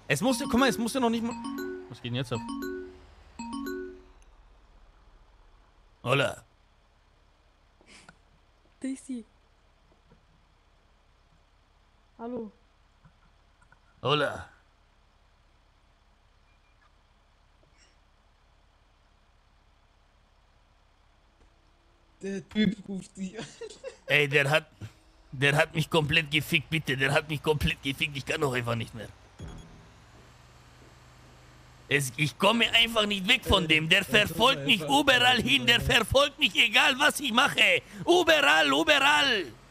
Es musste, guck mal, es musste noch nicht mal... Was geht denn jetzt ab? Hola. Daisy. Hallo. Hola. Der Typ ruft sie an. Ey, der hat mich komplett gefickt, bitte. Der hat mich komplett gefickt. Ich kann doch einfach nicht mehr. Ich komme einfach nicht weg von dem. Der verfolgt mich überall hin. Der verfolgt mich, egal was ich mache. Überall, überall.